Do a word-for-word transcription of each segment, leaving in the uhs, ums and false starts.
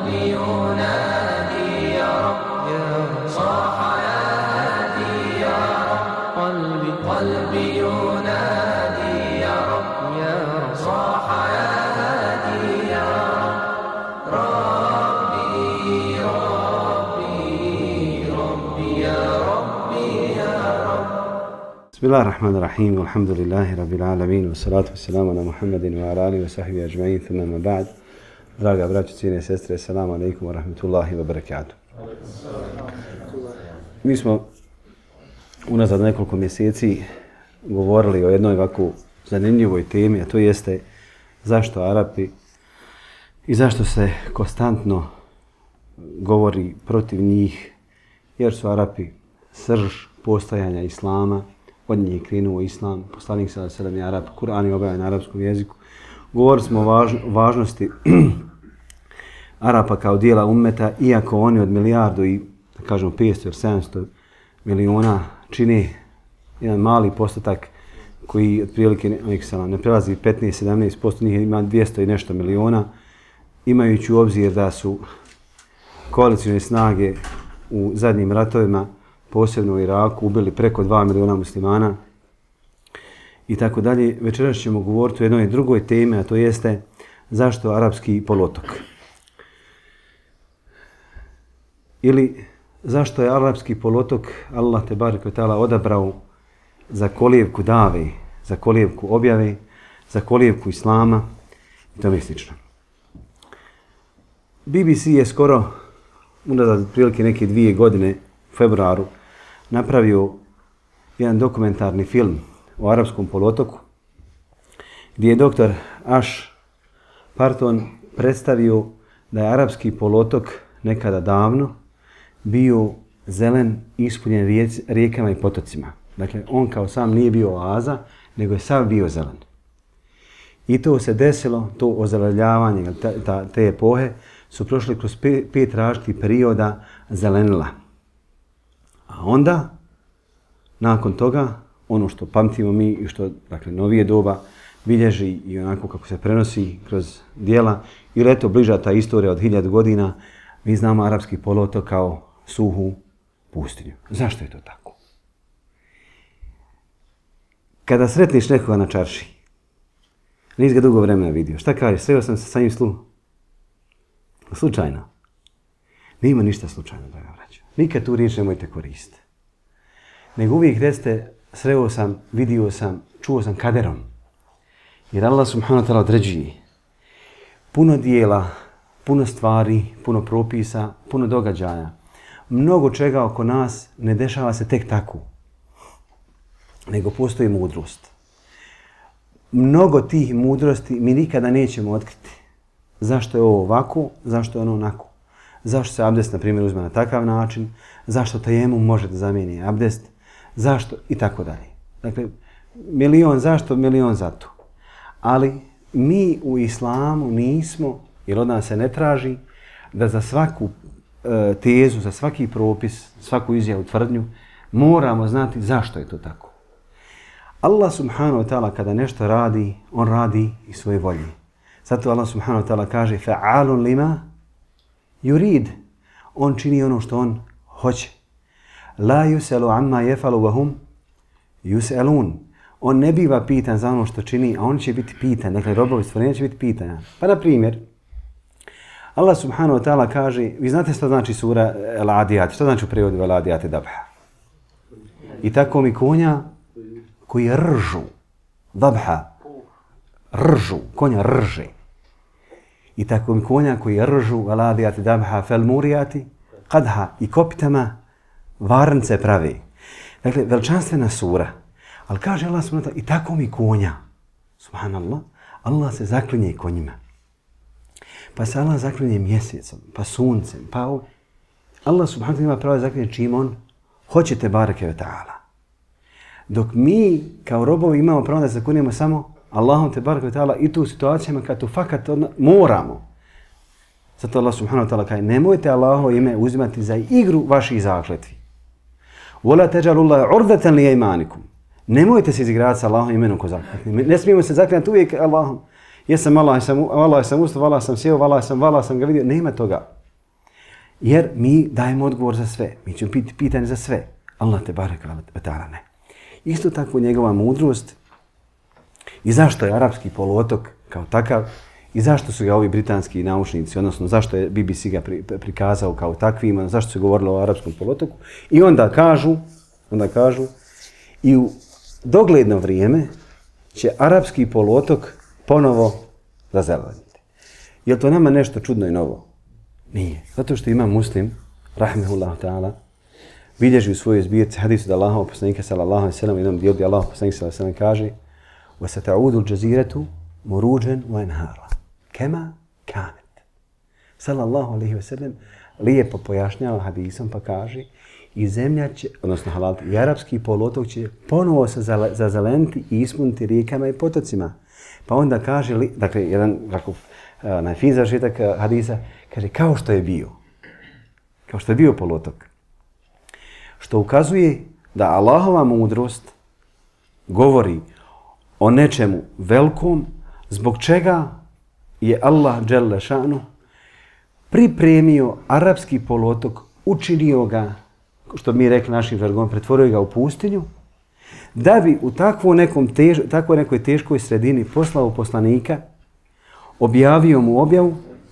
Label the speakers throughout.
Speaker 1: قلبي ينادي يا رب صاح يا هادي يا رب قلبي قلبي ينادي يا رب يا رب صاح يا هادي يا رب ربي ربي ربي يا ربي يا رب.
Speaker 2: بسم الله الرحمن الرحيم والحمد لله رب العالمين والصلاة والسلام على محمد وعلى آله وصحبه أجمعين ثم ما بعد. Draga braćo, cijene sestre, assalamu alaikum wa rahmatullahi wa barakatuh. Mi smo unazad nekoliko mjeseci govorili o jednoj ovako zanimljivoj temi, a to jeste zašto Arapi i zašto se konstantno govori protiv njih, jer su Arapi srž postojanja Islama, od njih je krenuo Islam, poslanik sallallahu alejhi ve sellem je Arap, Kur'an je objavljen na arapskom jeziku. Govorili smo o važ, važnosti Arapa kao dijela ummeta, iako oni od milijardu i, da kažemo, petsto ili sedamsto miliona čine jedan mali postotak koji otprilike ne prelazi petnaest do sedamnaest posto, njih ima dvjesto i nešto miliona, imajući u obzir da su koalicijne snage u zadnjim ratovima, posebno u Iraku, ubili preko dva miliona muslimana i tako dalje. Večeras ćemo govoriti o jednoj drugoj temi, a to jeste zašto arapski poluotok. Ili zašto je arapski poluotok Allah te barek ve taala odabrao za kolijevku dave, za kolijevku objave, za kolijevku Islama i tome slično. B B C je skoro, unazad prilike neke dvije godine, u februaru, napravio jedan dokumentarni film o arapskom poluotoku, gdje je doktor Ash Parton predstavio da je arapski poluotok nekada davno bio zelen, ispunjen rijec, rijekama i potocima. Dakle, on kao sam nije bio oaza, nego je sav bio zelen. I to se desilo, to ozelenjavanje te epohe, su prošli kroz pet, pet različitih perioda zelenila. A onda, nakon toga, ono što pamtimo mi i što, dakle, novije doba bilježi i onako kako se prenosi kroz dijela, ili eto bliža ta istorija od hiljadu godina, mi znamo arapski poluotok kao suhu pustinju. Zašto je to tako? Kada sretniš nekoga na čarši, nisi ga dugo vremena vidio, šta kažeš? Sreo sam se sa njim slu... slučajno. Nema ništa slučajno, draga braćo. Nikad tu riječ nemojte koristiti. Nego uvijek recite, sreo sam, vidio sam, čuo sam kaderom. Jer Allah subhanahu wa ta'ala određuje puno dijela, puno stvari, puno propisa, puno događaja. Mnogo čega oko nas ne dešava se tek tako. Nego postoji mudrost. Mnogo tih mudrosti mi nikada nećemo otkriti. Zašto je ovo ovako, zašto je ono onako. Zašto se abdest, na primjer, uzme na takav način, zašto tejemum može da zamijeni abdest, zašto i tako dalje. Dakle, milion zašto, milion zato. Ali mi u islamu nismo, jer od nas se ne traži, da za svaku e, tezu, za svaki propis, svaku izjavu, tvrdnju, moramo znati zašto je to tako. Allah subhanahu wa ta'ala kada nešto radi, on radi i svoje volje. Zato Allah subhanahu wa ta'ala kaže fa'alun lima yurid. On čini ono što on hoće. La yus'alu amma yaf'alu wa hum yus'alun. On ne biva pitan za ono što čini, a on će biti pitan. Dakle, robovi stvorenja će biti pitanja. Pa na primjer, Allah subhanahu wa ta'ala kaže, vi znate što znači sura Al-Adiyat, što znači u prijevodu Al-Adiyat dabha. I tako mi konja koji ržu, dabha, ržu, konja rže. I tako mi konja koji ržu, Al-Adiyat dabha, fel murijati, qadha, i kopitama varnice pravi. Dakle, veličanstvena sura. Ali kaže Allah subhanahu wa ta'ala, i tako mi konja, subhanallah, Allah se zaklinje konjima. Pa se Allah zaklinje mjesecom, pa suncem, pa ovo. Allah subhanahu wa ta'ala ima pravo da zaklinje čim on hoćete bareke ve ta'ala. Dok mi kao robovi imamo pravo da zaklinjemo samo Allahom te bareke ve ta'ala i tu u situacijama kad to fakat moramo. Zato Allah subhanahu wa ta'ala kaže, nemojte Allahovo ime uzimati za igru vaših zakletvi. Wala tajalullaha urdatan li aymanikum. Nemojte se izigravati sa Allahom imenom ko zakletvi. Ne smijemo se zaklinjati uvijek Allahom. Jesam Allah, sam Allah, sam ustao, Allah sam sjeo, Allah sam, Allah sam ga vidio. Nema toga. Jer mi dajemo odgovor za sve. Mi ćemo biti pitani za sve. Allah te barek ve ta'ala ne. Isto tako njegova mudrost i zašto je arapski poluotok kao takav i zašto su ga ovi britanski naučnici, odnosno zašto je B B C ga pri, prikazao kao takvim, zašto se govorilo o arapskom poluotoku. I onda kažu, onda kažu i u dogledno vrijeme će arapski poluotok ponovo zazeleniti. Je li to nama nešto čudno i novo? Nije. Zato što ima Muslim, rahmehullahu ta'ala, bilježi u svojoj zbirci hadisu da Allahov poslanika sallallahu alejhi ve sellem, jednom dijelu gdje Allahov poslanik sallallahu alejhi ve sellem kaže: "Wa sata'udu al-jaziratu murujan wa anhara kama kanat." Sallallahu alejhi ve sellem lijepo pojašnjava hadisom pa kaže: "I zemlja će, odnosno halal, i arapski poluotok će ponovo se zazeleniti i ispuniti rijekama i potocima." Pa onda kaže, dakle, jedan ovako najfin zažitak hadisa, kaže kao što je bio. Kao što je bio poluotok. Što ukazuje da Allahova mudrost govori o nečemu velikom, zbog čega je Allah dželle šanu pripremio arapski poluotok, učinio ga, što mi rekli našim žargonom, pretvorio ga u pustinju, da bi u takvo nekom tež, takvoj nekoj teškoj sredini poslao poslanika, objavio mu objavu,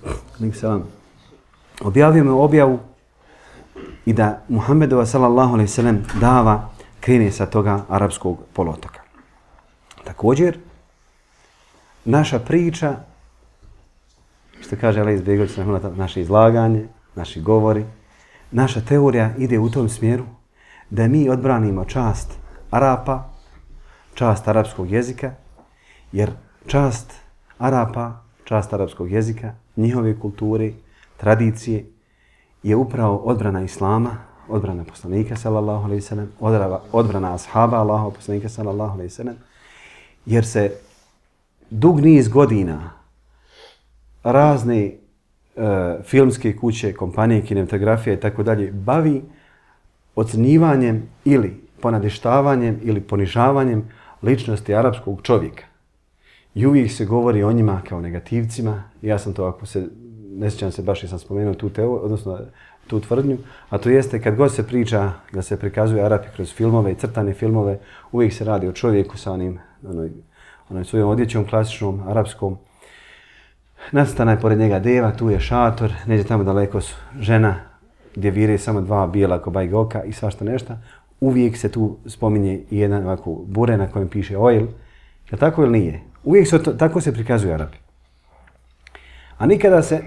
Speaker 2: objavio mu objavu i da Muhammedova sallallahu alejhi ve sellem dava krene sa toga arapskog poluotoka. Također, naša priča, što kaže Alej Izbegović, naše izlaganje, naši govori, naša teorija ide u tom smjeru da mi odbranimo čast Arapa, čast arapskog jezika, jer čast Arapa, čast arapskog jezika, njihove kulture, tradicije je upravo odbrana Islama, odbrana poslanika sallallahu alejhi ve sellem, odbrana ashaba Allahov poslanika sallallahu alejhi ve sellem, jer se dug niz godina razne uh, filmske kuće, kompanije, kinematografije i tako dalje bavi ocjenjivanjem ili ponadeštavanjem ili ponižavanjem ličnosti arapskog čovjeka. I uvijek se govori o njima kao negativcima. Ja sam to, ako se ne sjećam se, baš sam spomenuo tu teoriju, odnosno tu tvrdnju, a to jeste kad god se priča, da se prikazuje Arapi kroz filmove i crtane filmove, uvijek se radi o čovjeku sa onim, onoj, onoj svojom odjećom klasičnom, arapskom. Nastana je pored njega deva, tu je šator, neđe tamo daleko su žena gdje vire samo dva bijela kobajga oka i svašta nešto. Uvijek se tu spominje i jedan ovako bure na kojem piše oil. Je tako ili nije? Uvijek se to, tako se prikazuju Arapi. A nikada se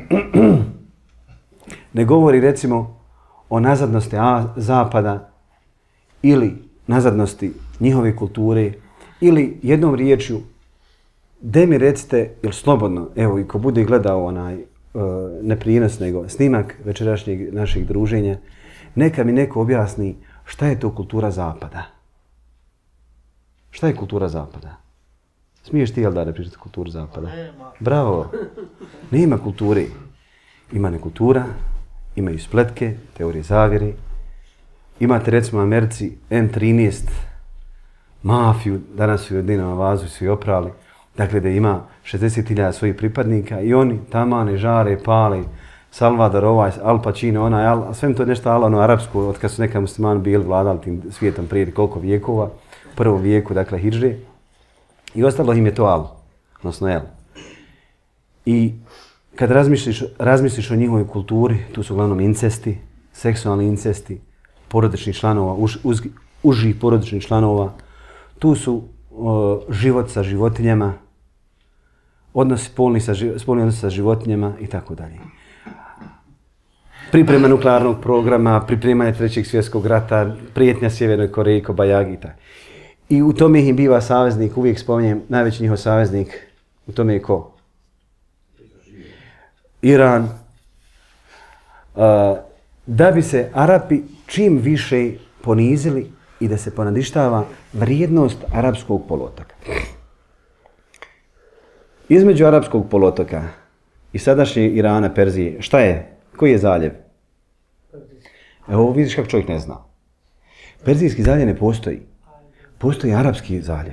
Speaker 2: ne govori recimo o nazadnosti Zapada ili nazadnosti njihove kulture ili jednom riječju de mi recite, ili slobodno, evo i ko bude gledao onaj uh, ne prijenos nego snimak večerašnjeg našeg druženja, neka mi neko objasni šta je to kultura Zapada. Šta je kultura Zapada? Smiješ ti, Eldar, da pričati kulturu Zapada? Bravo! Nema kulture. Ima nekultura, imaju spletke, teorije zavjere. Imate recimo u Americi M trinaest, mafiju, danas su ju od Dinama vazu svi oprali. Dakle, da ima šezdeset hiljada svojih pripadnika i oni tamane, žare, pale, Salvador, ovaj, Al Pacino, onaj, a sve to je nešto alano arapsko, od kad su neka muslimani bili vladali tim svijetom prije koliko vijekova, u prvom vijeku, dakle, hidžre. I ostalo im je to al, odnosno el. I kad razmisliš, razmisliš o njihovoj kulturi, tu su uglavnom incesti, seksualni incesti, porodičnih članova, už, uz, užih porodičnih članova, tu su o, život sa životinjama, odnosi polni sa, spolni odnosi sa životinjama i tako dalje. Priprema nuklearnog programa, pripremanje trećeg svjetskog rata, prijetnja Sjevernoj Koreji, Kobajagi i tako. I u tome im biva saveznik, uvijek spominjem, najveći njihov saveznik, u tome je ko? Iran. Uh, da bi se Arapi čim više ponizili i da se ponadištava vrijednost arapskog poluotoka. Između arapskog poluotoka i sadašnje Irana, Perzije, šta je? Koji je zaljev? Evo vidiš kako čovjek ne zna. Perzijski zaljev ne postoji. Postoji arapski zaljev.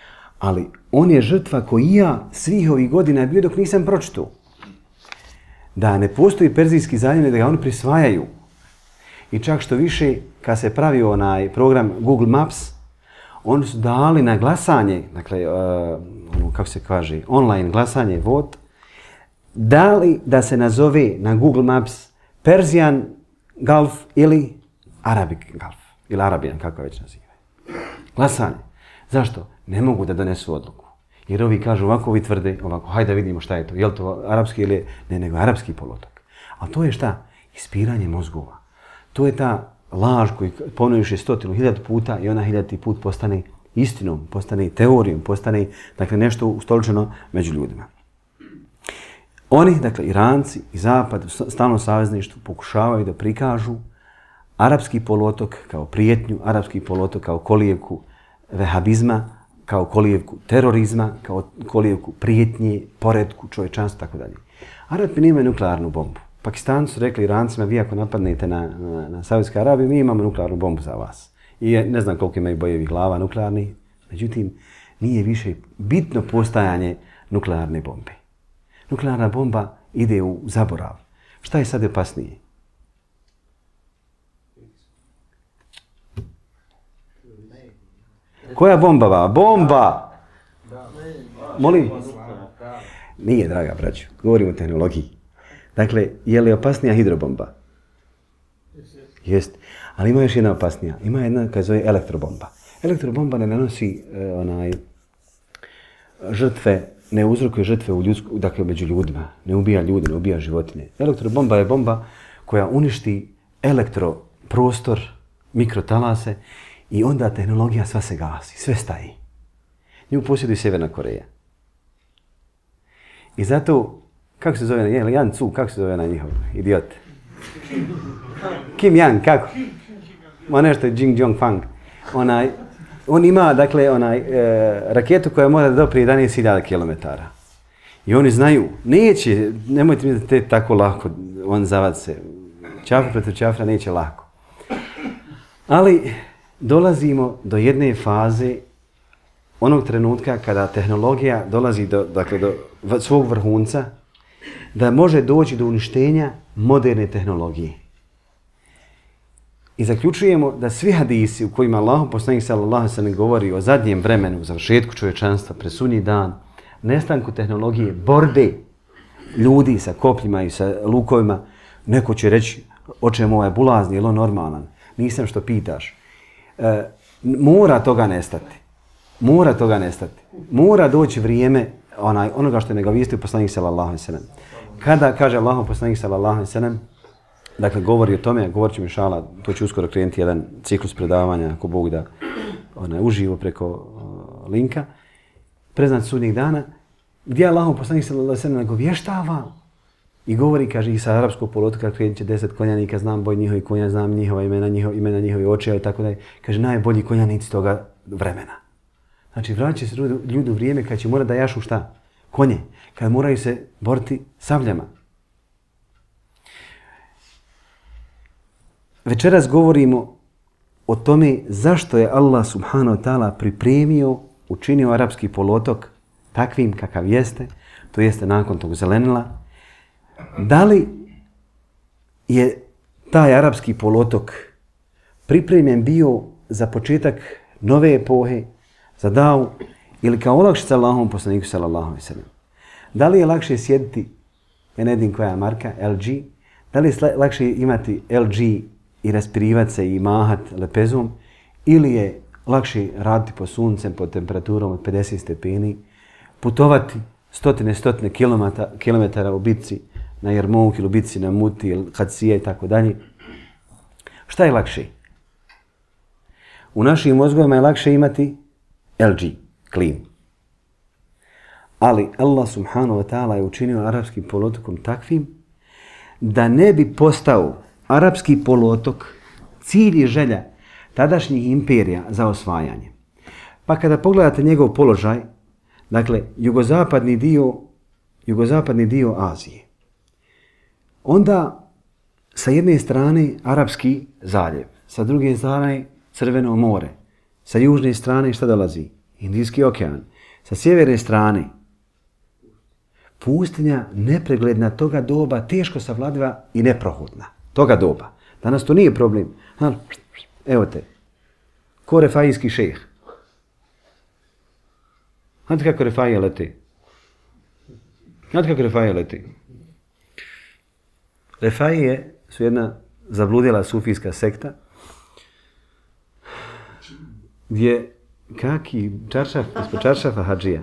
Speaker 2: Ali on je žrtva koji ja svih ovih godina bio dok nisam pročitao. da ne postoji Perzijski zaljev, da ga oni prisvajaju. I čak što više, kad se pravio onaj program Google Maps, oni su dali na glasanje, dakle, uh, kako se kaže, online glasanje, vote, dali da se nazove na Google Maps Persian Gulf ili Arabic Gulf, ili Arabian, kako već nazivaju. Glasanje. Zašto? Ne mogu da donesu odluku. Jer ovi kažu ovako, ovi tvrde ovako, hajde da vidimo šta je to, je li to arapski ili ne, nego arapski poluotok. A to je šta? Ispiranje mozgova. To je ta laž koju ponoviš je stotinu, hiljadu puta i ona hiljaditi put postane istinom, postane teorijom, postane dakle, nešto ustoličeno među ljudima. Oni, dakle Iranci i Zapad u stalnom savezništvu pokušavaju da prikažu arapski poluotok kao prijetnju, arapski poluotok kao kolijevku vehabizma, kao kolijevku terorizma, kao kolijevku prijetnje, poretku, čovječanstva, tako dalje. Arapi nemaju nuklearnu bombu. Pakistanci su rekli Irancima, vi ako napadnete na, na, na Saudijsku Arabiju, mi imamo nuklearnu bombu za vas. I ne znam koliko imaju bojevih glava nuklearnih, međutim, nije više bitno postajanje nuklearne bombe. Nuklearna bomba ide u zaborav. Šta je sad opasnije? Koja bomba va? Bomba! Molim? Nije, draga braćo. Govorimo o tehnologiji. Dakle, je li opasnija hidrobomba? Jest. Ali ima još jedna opasnija. Ima jedna koja zove elektrobomba. Elektrobomba ne nanosi eh, onaj žrtve, ne uzrokuje žrtve u ljudsku, dakle među ljudima. Ne ubija ljude, ne ubija životinje. Elektrobomba je bomba koja uništi elektroprostor, mikrotalase i onda tehnologija sva se gasi, sve staji. Nju posjeduje Sjeverna Koreja. I zato, kako se zove, je li Jan Cu, kako se zove na njihov idiot? Kim Yang, kako? Ma nešto je Jing Jong Fang. Onaj, on ima, dakle, onaj, e, raketu koja mora da doprije jedanaest hiljada kilometara. I oni znaju, neće, nemojte mi da te tako lako, on zavad se. Čafra protiv čafra neće lako. Ali dolazimo do jedne faze onog trenutka kada tehnologija dolazi do, dakle, do svog vrhunca, da može doći do uništenja moderne tehnologije. I zaključujemo da svi hadisi u kojima Allah poslanik sallallahu alejhi ve sellem govori o zadnjem vremenu, završetku čovječanstva, presudnji dan, nestanku tehnologije, borbe ljudi sa kopljima i sa lukovima, neko će reći o čemu ovaj bulazni, je li on normalan? Nisam što pitaš. E, mora toga nestati. Mora toga nestati. Mora doći vrijeme onaj, onoga što je nagovijestio poslanik sallallahu alejhi ve sellem. Kada kaže Allah poslanik sallallahu alejhi ve sellem, dakle govori o tome, govorit ću inšala, to će uskoro krenuti jedan ciklus predavanja, ako Bog da, onaj, uživo preko uh, linka, preznat sudnjeg dana, gdje Allah poslanik sallallahu alejhi ve sellem nagovještava i govori, kaže, i sa arapskog poluotoka krenut će deset konjanika, znam boj njihovi konja, znam njihova imena, njihova imena njihovi očeva i tako dalje. Kaže, najbolji konjanici toga vremena. Znači, vraća se ljudi u vrijeme kad će morati da jašu šta? Konje. Kad moraju se boriti sabljama. Večeras govorimo o tome zašto je Allah subhanahu wa ta'ala pripremio, učinio arapski poluotok takvim kakav jeste, to jeste nakon tog zelenila. Da li je taj arapski poluotok pripremljen bio za početak nove epohe, za davu, ili kao olakšica Allahom poslaniku sallallahu alejhi ve sellem? Da li je lakše sjediti, ja ne znam koja je marka, L G, da li je lakše imati L G i raspirivati se i mahat lepezom, ili je lakše raditi po suncem, pod temperaturom od pedeset stepeni, putovati stotine, stotine kilometara u bitci na Jermouk ili u bitci na Muti ili Hadsija i tako dalje. Šta je lakše? U našim mozgovima je lakše imati L G, klimu. Ali Allah subhanahu wa ta'ala je učinio arapskim poluotokom takvim da ne bi postao arapski poluotok cilj i želja tadašnjih imperija za osvajanje. Pa kada pogledate njegov položaj, dakle, jugozapadni dio, jugozapadni dio Azije, onda sa jedne strane arapski zaljev, sa druge strane Crveno more, sa južne strane šta dolazi? Indijski okean. Sa sjeverne strane pustinja nepregledna toga doba, teško savladiva i neprohodna. Toga doba. Danas to nije problem. Evo te. Ko refajijski šejh. Znate kako refajija leti? Znate kako refajija leti? Refajije su jedna zabludjela sufijska sekta gdje kaki čaršaf, ispod čaršafa hadžija.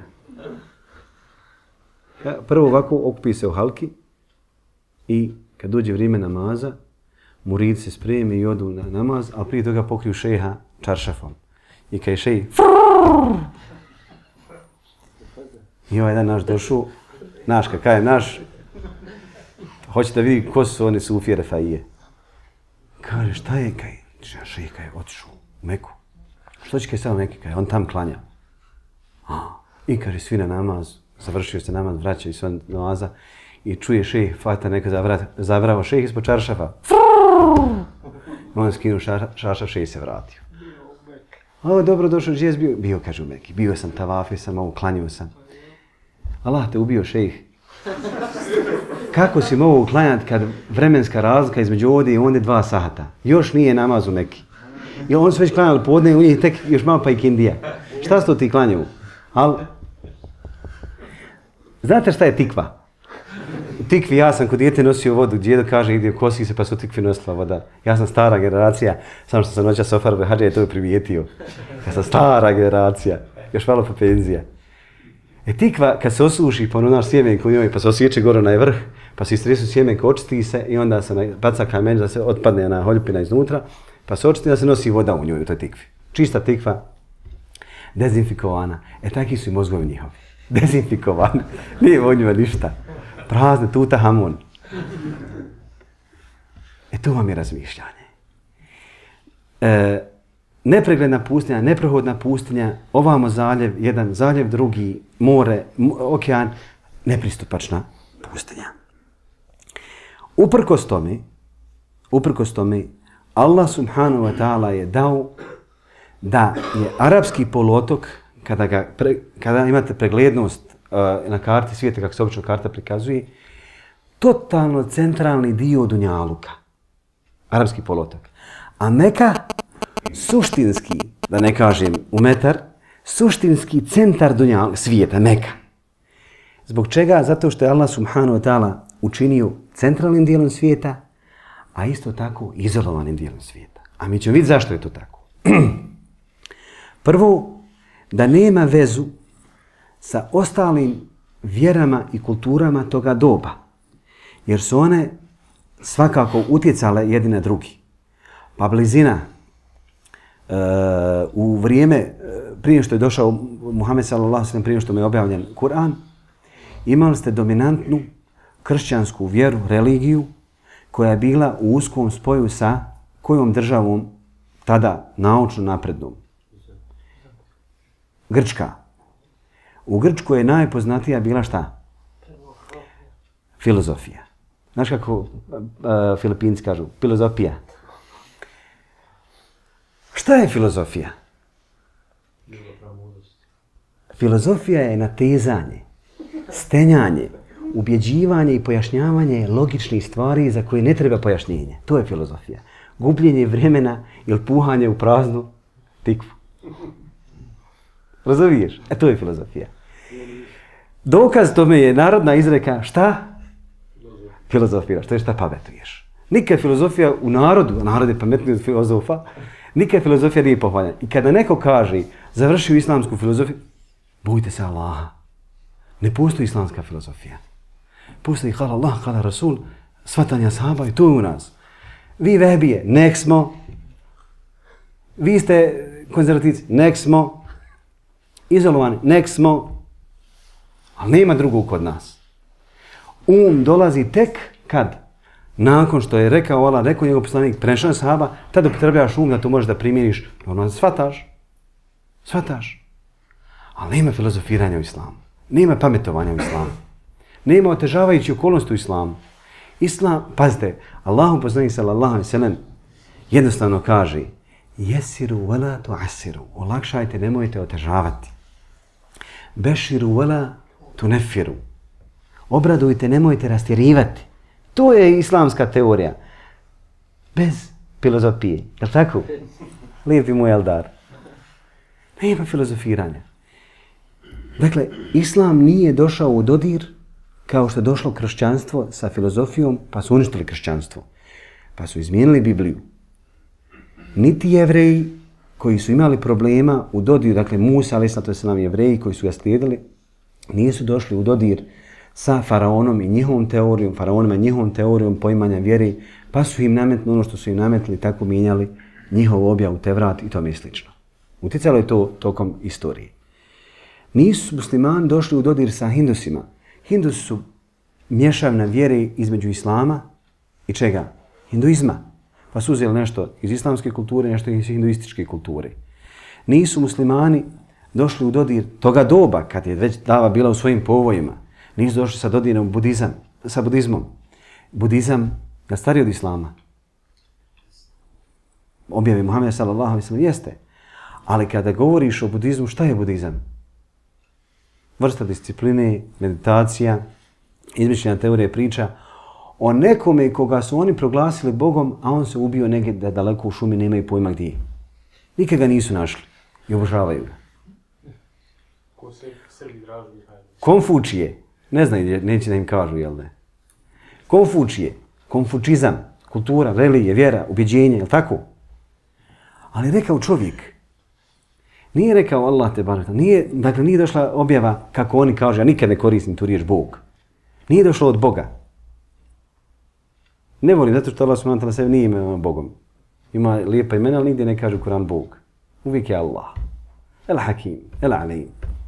Speaker 2: Prvo ovako okupi se u halki i kad dođe vrijeme namaza, murid se spremi i odu na namaz, ali prije toga pokriju šeha čaršafom. I kad je šej i ovaj dan naš došao, naš kakav je naš, hoće da vidi ko su one sufije refajije. Kaže, šta je kaj? Šej kaj je otišao u Meku. Što će kaj samo Meku? Kaj on tam klanja. I kaže, svi na namaz, završio se namaz, vraćaju se on namaza i čuje šej, fata neka zavrat, zavravo šej ispod čaršafa. On skinu šaršaf, šej se vratio. O, dobro došao, gdje je bio? Bio, kaže u Meki. Bio sam, tavafio sam, ovo, klanio sam. Allah te ubio, šejh. Kako si mogu uklanjati kad vremenska razlika između ovdje i ondje dva sahata? Još nije namaz u Meki. I on su već klanjali podne, u njih tek još malo pa i kindija. Šta su to ti klanjaju? Al... Znate šta je tikva? U tikvi ja sam kod dijete nosio vodu, djedo kaže ide kosi se pa su u tikvi nosila voda. Ja sam stara generacija, samo što sam noća Sofarbe Hadže je to primijetio. Ja sam stara generacija, još malo pa penzija. E tikva kad se osuši pa ono naš sjemenko u njoj pa se osjeće gore na vrh, pa se istresu sjemenko, očisti se i onda se baca kamen da se otpadne na holjupina iznutra, pa se očisti da se nosi voda u njoj u toj tikvi. Čista tikva, dezinfikovana. E taki su i mozgovi njihovi. Dezinfikovani. Nije u njima ništa. Prazne, tuta hamun. E tu vam je razmišljanje. E, nepregledna pustinja, neprohodna pustinja, ovamo zaljev, jedan zaljev, drugi, more, okean, nepristupačna pustinja. Uprkos tome, uprkos tome, Allah subhanahu wa ta'ala je dao da je arapski poluotok, kada, ga pre, kada imate preglednost uh, na karti svijeta, kako se obično karta prikazuje, totalno centralni dio Dunjaluka. Arapski poluotok. A Meka, suštinski, da ne kažem u metar, suštinski centar Dunjaluka, svijeta, Meka. Zbog čega? Zato što je Allah subhanahu wa ta'ala učinio centralnim dijelom svijeta, a isto tako izolovanim dijelom svijeta. A mi ćemo vidjeti zašto je to tako. Prvo, da nema vezu sa ostalim vjerama i kulturama toga doba. Jer su one svakako utjecale jedine na drugi. Pa blizina, uh, u vrijeme, uh, prije što je došao Muhammed sallallahu alejhi ve sellem, prije što mu je objavljen Kur'an, imali ste dominantnu kršćansku vjeru, religiju, koja je bila u uskom spoju sa kojom državom tada naučno naprednom? Grčka. U Grčkoj je najpoznatija bila šta? Filozofija. Znaš kako uh, Filipinci kažu? Filozofija. Šta je filozofija? Filozofija je natezanje, stenjanje, ubjeđivanje i pojašnjavanje logičnih stvari za koje ne treba pojašnjenje. To je filozofija. Gubljenje vremena ili puhanje u praznu tikvu. Razumiješ? E to je filozofija. Dokaz tome je narodna izreka šta? Filozofija. Što je šta pametuješ. Nikad filozofija u narodu, a narod je pametniji od filozofa, nikad filozofija nije pohvaljena. I kada neko kaže završio islamsku filozofiju, bojte se Allaha. Ne postoji islamska filozofija. Postoji hala Allah, hala Rasul, svatanja sahaba i to je u nas. Vi vehbije, nek smo. Vi ste konzervativci, nek smo. Izolovani, nek smo. Ali nema drugog kod nas. Um dolazi tek kad? Nakon što je rekao Allah, rekao njegov poslanik, prenešao sahaba, tada upotrebljaš um da to možeš da primjeriš. Ono shvataš. Shvataš. Ali nema filozofiranja u islamu. Nema pametovanja u islamu. Nema otežavajući okolnosti u islamu. Islam, pazite, Allahu poslanik sallallahu alejhi ve sellem jednostavno kaže: "Yesiru wala tu'assiru." Olakšajte, nemojte otežavati. "Beshiru wala tunfiru." Obradujte, nemojte rastjerivati. To je islamska teorija. Bez filozofije. Je li tako? Lijepi moj Eldar. Nema filozofiranja. Dakle, islam nije došao u dodir kao što je došlo kršćanstvo sa filozofijom, pa su uništili kršćanstvo. Pa su izmijenili Bibliju. Niti Jevreji koji su imali problema u dodiru, dakle Musa, ali to je sam Jevreji koji su ga slijedili, nisu došli u dodir sa faraonom i njihovom teorijom, faraonima i njihovom teorijom poimanja vjere, pa su im nametnuli ono što su im nametli, tako mijenjali njihov objav u Tevrat i tome slično. Utjecalo je to tokom istorije. Nisu muslimani došli u dodir sa hindusima. Hindusi su mješavna vjere između islama i čega? Hinduizma. Pa su uzeli nešto iz islamske kulture, nešto iz hinduističke kulture. Nisu muslimani došli u dodir toga doba, kad je već dava bila u svojim povojima. Nisu došli sa dodirom budizam, sa budizmom. Budizam je stariji od islama. Objavi Muhammed sallallahu alejhi ve sellem jeste. Ali kada govoriš o budizmu, šta je budizam? Vrsta discipline, meditacija, izmišljena teorija priča o nekome koga su oni proglasili Bogom, a on se ubio negdje da daleko u šumi, nemaju pojma gdje je. Nikad ga nisu našli i obožavaju ga.
Speaker 3: Ko se Srbi draži Mihajlović?
Speaker 2: Konfučije, ne znaju, neće da im kažu, jel ne? Konfučije, konfučizam, kultura, religija, vjera, ubjeđenje, jel tako? Ali rekao čovjek, nije rekao Allah te barek, nije, dakle nije došla objava kako oni kažu, ja nikad ne koristim tu riječ Bog. Nije došlo od Boga. Ne volim, zato što Allah subhanahu wa ta'ala sebe nije ime Bogom. Ima lijepa imena, ali nigdje ne kaže u Kur'an Bog. Uvijek je Allah. El Hakim, El Alim,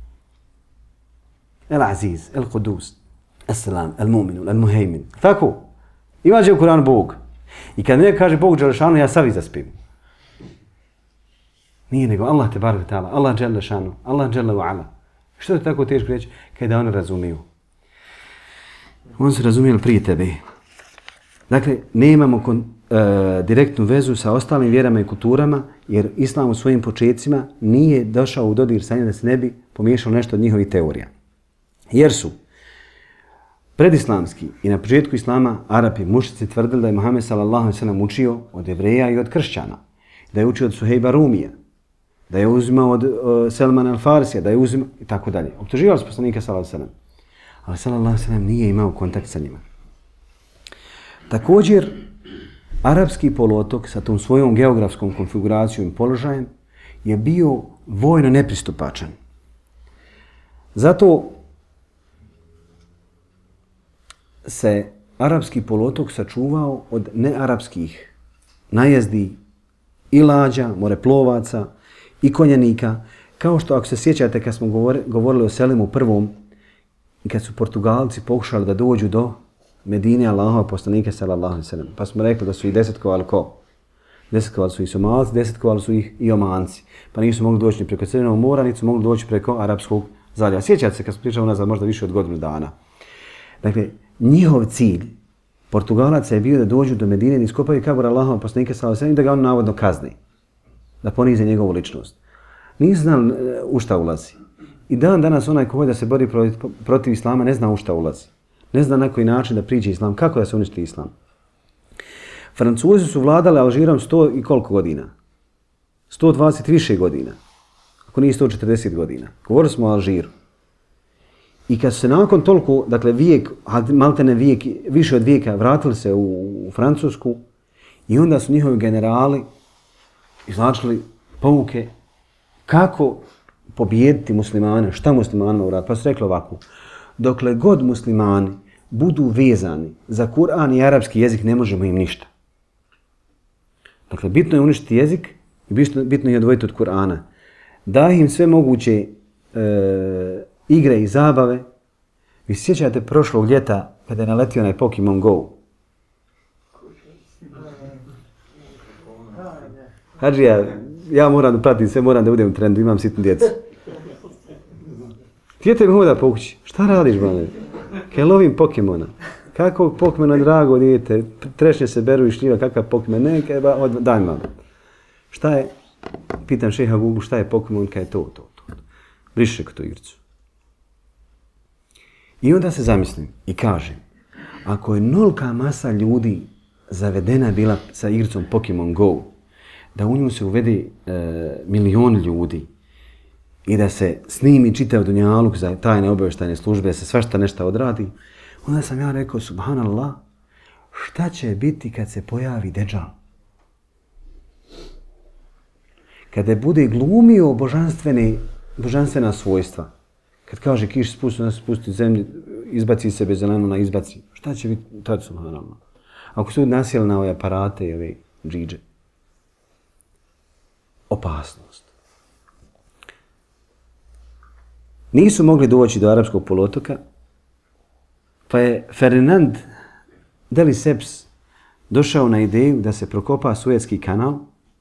Speaker 2: El Aziz, El Qudus, El Salam, El Mu'minu, El Muhejmin. Tako. Imađe u Kur'an Bog. I kad ne kaže Bog Đelešanu, ja savi zaspim. Nije nego Allah te barek ta'ala, Allah Đelešanu, Allah Đele wa ala. Što je tako teško reći kada oni razumiju? On se razumijeli prije tebe. Dakle, nemamo kon, e, direktnu vezu sa ostalim vjerama i kulturama, jer Islam u svojim početcima nije došao u dodir sa njim da se ne bi pomiješalo nešto od njihovih teorija. Jer su predislamski i na početku Islama Arapi, mušnici tvrdili da je Muhammed sallallahu alejhi ve sellem učio od Jevreja i od kršćana, da je učio od Suhejba Rumija, da je uzimao od uh, Selmana al-Farisija, da je uzimao i tako dalje. Optuživali su poslanika sallallahu alejhi ve sellem, ali sallallahu alejhi ve sellem nije imao kontakt sa njima. Također, arapski poluotok sa tom svojom geografskom konfiguracijom i položajem je bio vojno nepristupačan. Zato se arapski poluotok sačuvao od nearapskih najezdi i lađa, moreplovaca i konjanika, kao što ako se sjećate kad smo govorili o Selimu prvom, kad su Portugalci pokušali da dođu do Medine Allahova poslanika sallallahu alejhi ve sellem. Pa smo rekli da su ih desetkovali ko? Desetkovali su ih Somalci, desetkovali su ih i Omanci. Pa nisu mogli doći ni preko Crvenog mora, niti su mogli doći preko Arapskog zaljeva. Sjećate se kad smo pričali unazad možda više od godinu dana. Dakle, njihov cilj Portugalaca je bio da dođu do Medine i iskopaju kabur Allahova poslanika sallallahu alejhi ve sellem i da ga on navodno kazni. Da ponize njegovu ličnost. Nisu znali u šta ulazi. I dan danas onaj ko hoće da se bori protiv Islama ne zna u šta ulazi. Ne zna na koji način da priđe Islam, kako da se uništi Islam. Francuzi su vladali Alžirom sto i koliko godina? sto dvadeset više godina. Ako nije sto četrdeset godina. Govorili smo o Alžiru. I kad su se nakon toliko, dakle vijek, maltene vijek, više od vijeka, vratili se u, u Francusku i onda su njihovi generali izlačili pouke kako pobijediti muslimane, šta muslimanima uraditi. Pa su rekli ovako, dokle god muslimani budu vezani za Kur'an i arapski jezik, ne možemo im ništa. Dakle, bitno je uništiti jezik i bitno je odvojiti od Kur'ana. Da im sve moguće e, igre i zabave. Vi se sjećate prošlog ljeta kada je naletio onaj Pokemon Go? Hadžija, ja moram da pratim sve, moram da budem u trendu, imam sitnu djecu. Dijete mi hoda pokući. Šta radiš, bane? Kaj lovim Pokemona. Kako Pokemona, drago dijete? Trešnje se beru i šljiva, kakav Pokemon? Ne, kaj ba, od, daj mam. Šta je? Pitam šeha Google, šta je Pokemon? Kaj je to, to, to. Briše to igricu. I onda se zamislim i kažem, ako je nolika masa ljudi zavedena bila sa igricom Pokemon Go, da u nju se uvede e, milion ljudi i da se snimi čitav dunjaluk za tajne obavještajne službe, da se svašta nešto odradi, onda sam ja rekao, subhanallah, šta će biti kad se pojavi Deđal? Kada bude glumio božanstvene, božanstvena svojstva, kad kaže kiš spusti, onda se spusti zemlji, izbaci se bez zelenona, izbaci. Šta će biti tad, subhanallah? Ako su nasjeli na ove aparate i ove džidže. Opasnost. Nisu mogli doći do Arapskog poluotoka, pa je Ferdinand de Lesseps došao na ideju da se prokopa Suetski kanal,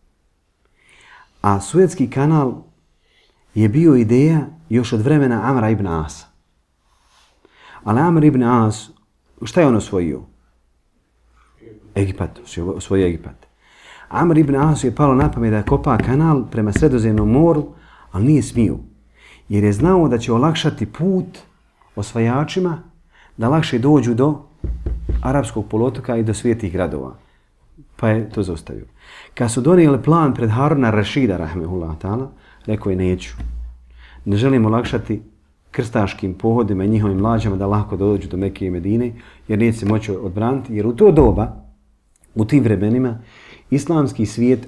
Speaker 2: a Suetski kanal je bio ideja još od vremena Amra ibn Asa. Ali Amr ibn As, šta je on osvojio? Egipat, osvojio Egipat. Amr ibn As je palo na pamet da kopa kanal prema Sredozemnom moru, ali nije smio. Jer je znao da će olakšati put osvajačima da lakše dođu do Arapskog poluotoka i do svijetih gradova. Pa je to zaustavio. Kad su donijeli plan pred Haruna Rašida, rahmehullah ta'ala, rekao je neću. Ne želim olakšati krstaškim pohodima i njihovim mlađama da lako dođu do Mekke i Medine, jer neće se moći odbraniti, jer u to doba, u tim vremenima, islamski svijet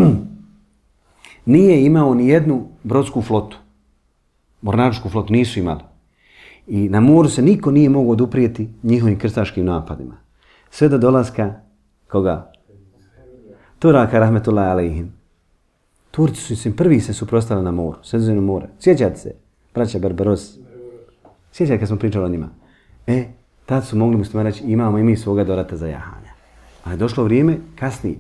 Speaker 2: nije imao ni jednu brodsku flotu. Mornaričku flotu nisu imali. I na moru se niko nije mogao oduprijeti njihovim krstaškim napadima. Sve do dolaska koga? Turaka, rahmetullahi alejhim. Turci su se prvi se suprotstavili na moru, Sredozemno more. Sjećate se, braća Barbaros? Sjećate kad smo pričali o njima? E, tad su mogli muslimani reći, imamo i mi svoga dorata za jahanja. A je došlo vrijeme kasnije.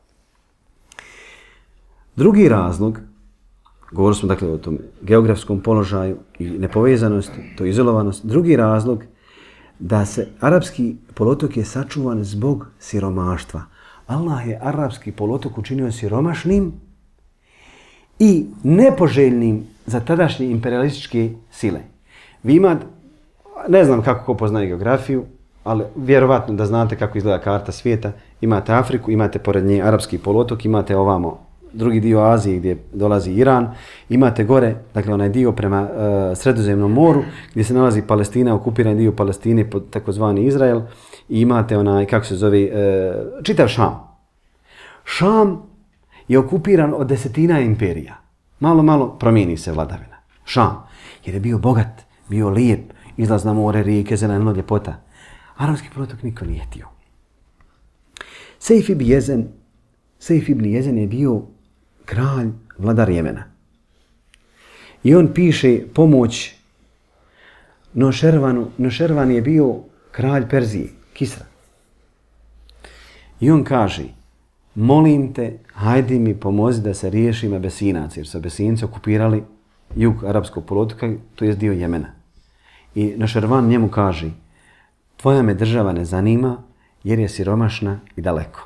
Speaker 2: Drugi razlog, govorili smo dakle o tom geografskom položaju i nepovezanosti, to izolovanost. Drugi razlog, da se arapski poluotok je sačuvan zbog siromaštva. Allah je arapski poluotok učinio siromašnim i nepoželjnim za tadašnje imperialističke sile. Vi imate, ne znam kako ko poznaje geografiju, ali vjerovatno da znate kako izgleda karta svijeta. Imate Afriku, imate pored nje arapski poluotok, imate ovamo drugi dio Azije gdje dolazi Iran, imate gore, dakle onaj dio prema uh, Sredozemnom moru gdje se nalazi Palestina, okupirani dio Palestine pod takozvani Izrael, i imate onaj, kako se zove, uh, čitav Šam. Šam je okupiran od desetina imperija. Malo, malo promijeni se vladavina. Šam, jer je bio bogat, bio lijep, izlaz na more, rijeke, zeleno, ljepota. Arapski poluotok niko nije htio. Sejf ibn Jezen, Sejf ibn Jezen je bio kralj, vladar Jemena. I on piše pomoć Nošervanu. Nošervan je bio kralj Perzije, Kisra. I on kaže, molim te, hajdi mi pomozi da se riješim Abesinaca, jer su Abesinci okupirali jug Arapskog poluotoka, to je dio Jemena. I Nošervan njemu kaže, tvoja me država ne zanima, jer je siromašna i daleko.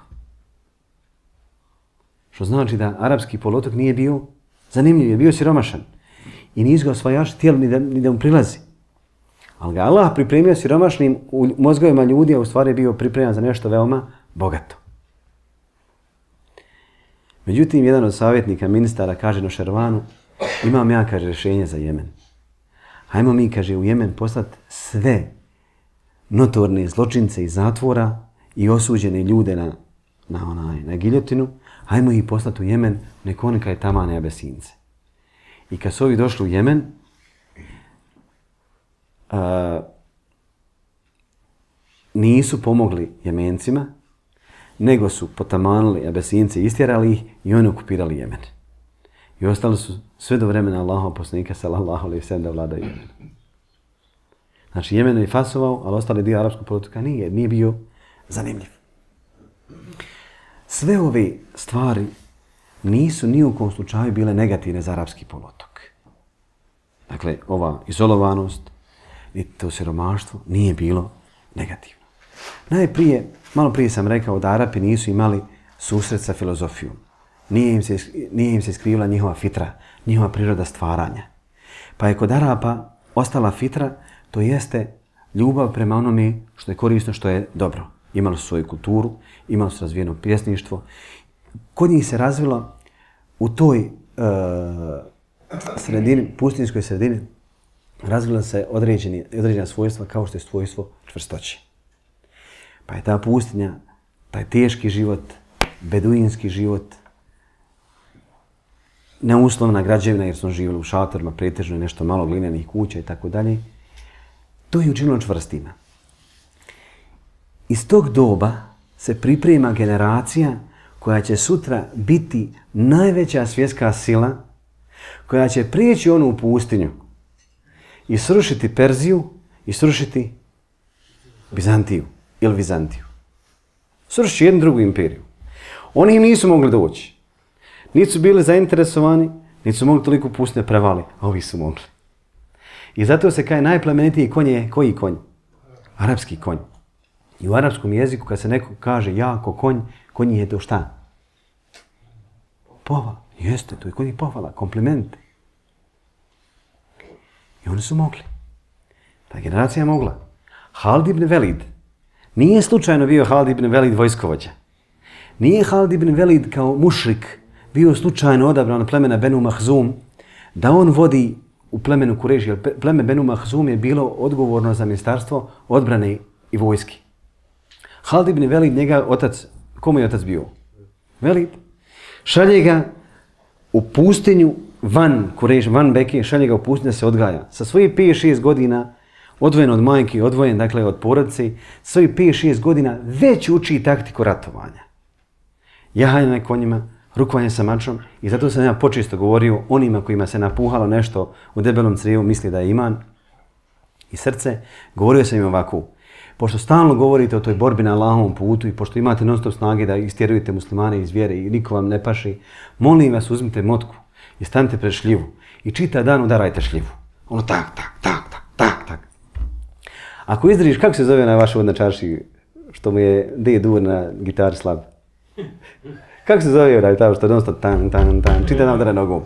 Speaker 2: Što znači da arapski poluotok nije bio zanimljiv, je bio siromašan. I nisu ga osvajači htjeli ni da, ni da mu prilazi. Ali ga Allah pripremio siromašnim u mozgovima ljudi, a u stvari bio pripreman za nešto veoma bogato. Međutim, jedan od savjetnika, ministara, kaže Nošervanu, imam ja, kaže, rješenje za Jemen. Hajmo mi, kaže, u Jemen poslati sve notorne zločince iz zatvora i osuđene ljude na, na, onaj, na giljotinu, hajmo ih poslati u Jemen, neko neka je tamane Abesince. I kad su ovi došli u Jemen, a, nisu pomogli Jemencima, nego su potamanili Abesince, istjerali ih i oni okupirali Jemen. I ostali su sve do vremena Allahova poslanika sallallahu alejhi ve sellem da vladaju Jemen. Znači, Jemen je fasovao, ali ostali dio arapskog poluotoka nije, nije bio zanimljiv. Sve ove stvari nisu ni u kom slučaju bile negativne za arapski poluotok. Dakle, ova izolovanost, niti to siromaštvo nije bilo negativno. Najprije, malo prije sam rekao da Arapi nisu imali susret sa filozofijom. Nije im se, nije im se skrivila njihova fitra, njihova priroda stvaranja. Pa je kod Arapa ostala fitra, to jeste ljubav prema onome što je korisno, što je dobro. Imali su svoju kulturu, imali su razvijeno pjesništvo. Kod njih se razvilo u toj uh, sredini, pustinjskoj sredini, razvila se određeni, određena svojstva kao što je svojstvo čvrstoće. Pa je ta pustinja, taj teški život, beduinski život, neuslovna građevina jer smo živjeli u šatorima, pretežno nešto malo glinenih kuća i tako dalje, to je učinilo čvrstima. Iz tog doba se priprema generacija koja će sutra biti najveća svjetska sila, koja će prijeći onu u pustinju i srušiti Perziju i srušiti Bizantiju ili Vizantiju. Srušiti jednu drugu imperiju. Oni im nisu mogli doći. Niti su bili zainteresovani, niti su mogli toliko pustinje prevali, a ovi su mogli. I zato se kaže najplemenitiji konj je koji konj? Arapski konj. I u arapskom jeziku kad se neko kaže jako konj, konj je to šta? Pohvala. Jeste, to je konj pohvala, kompliment. I oni su mogli. Ta generacija je mogla. Halid ibn Velid. Nije slučajno bio Halid ibn Velid vojskovođa. Nije Halid ibn Velid kao mušrik bio slučajno odabran od plemena Benu Mahzum da on vodi u plemenu Kureši. Jer pleme Benu Mahzum je bilo odgovorno za ministarstvo odbrane i vojski. Halid ibn Velid, njega otac, komu je otac bio? Velid. Šalje ga u pustinju van Kureši, van Beke, šalje ga u pustinju da se odgaja. Sa svojih pet šest godina, odvojen od majke, odvojen dakle od porodice, svojih pet šest godina već uči taktiku ratovanja. Jahanje na konjima, rukovanje sa mačom i zato sam ja počesto govorio onima kojima se napuhalo nešto u debelom crijevu, misli da je iman i srce, govorio sam im ovako. Pošto stalno govorite o toj borbi na Allahovom putu i pošto imate non stop snage da istjerujete muslimane iz vjere i niko vam ne paši, molim vas uzmite motku i stanite pred šljivu i čitav dan udarajte šljivu. Ono tak, tak, tak, tak, tak, tak. Ako izdržiš, kako se zove na vašoj od na čarši što mu je D dur na gitari slab? Kako se zove onaj tamo što non stop tan, tan, tan, čitav dan udara nogom?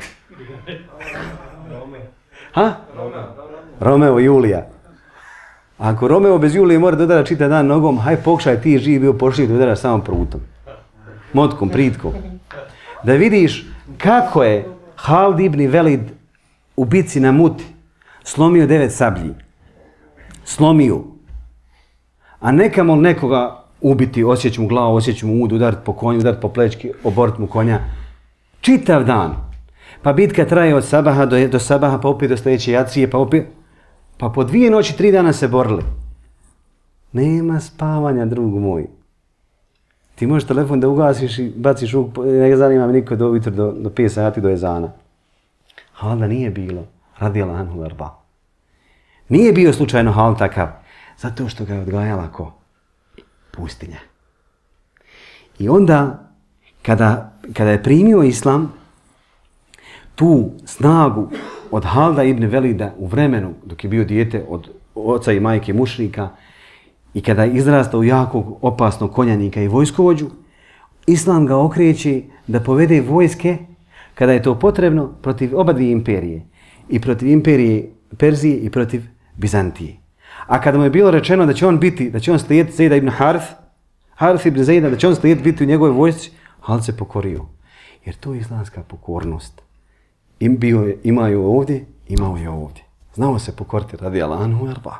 Speaker 2: Ha? Romeo i Julija. Ako Romeo bez Julije mora da udara čitav dan nogom, haj pokušaj ti živ bio pošli da udaraš samo prutom. Motkom, pritkom. Da vidiš kako je Halid ibn Velid u bici na Muti slomio devet sablji. Slomio. A nekamo nekoga ubiti, osjeći mu glavu, osjeći mu ud, udariti po konju, udariti po plečki, oboriti mu konja. Čitav dan. Pa bitka traje od sabaha do, do sabaha, pa opet do sljedeće jacije, pa opet... Pa po dvije noći, tri dana se borili. Nema spavanja, drug moj. Ti možeš telefon da ugasiš i baciš u... Ne zanima me niko do ujutro, do, do pet sati, do ezana. Halida nije bilo. Radijala anhu arda. Nije bio slučajno Halid takav. Zato što ga je odgajala ko? Pustinja. I onda, kada, kada je primio islam, tu snagu od Halida ibn Velida u vremenu dok je bio dijete od oca i majke mušrika i kada je izrastao jakog opasnog konjanika i vojskovođu, islam ga okreće da povede vojske kada je to potrebno protiv oba dvije imperije. I protiv imperije Perzije i protiv Bizantije. A kada mu je bilo rečeno da će on biti, da će on slijediti Zejda ibn Harith, Harith ibn Zejda, da će on slijediti biti u njegovoj vojsci, Halid se pokorio. Jer to je islamska pokornost. Im bio je, imaju ovdje, imao je ovdje. Znao se pokoriti radi Allahu arba.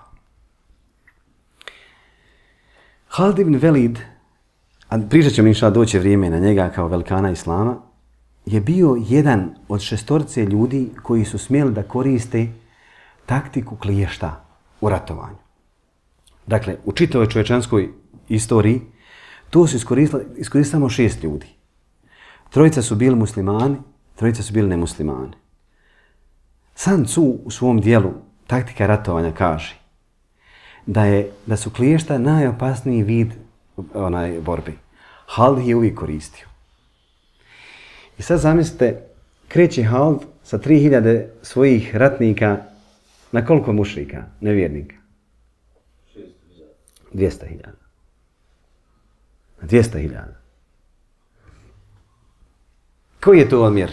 Speaker 2: Halid ibn Velid, a pričat ćemo inša doće vrijeme na njega kao velikana Islama, je bio jedan od šestorice ljudi koji su smjeli da koriste taktiku kliješta u ratovanju. Dakle, u čitavoj čovječanskoj istoriji to su iskoristili, iskoristili samo šest ljudi. Trojica su bili muslimani, trojica su bili nemuslimani. Sun Tzu u svom dijelu Taktika ratovanja kaže da, je, da su kliješta najopasniji vid onaj borbi. Halid je uvijek koristio. I sad zamislite, kreće Halid sa tri hiljade svojih ratnika na koliko mušrika, nevjernika? dvjesto hiljada. dvjesto hiljada. Koji je to omjer?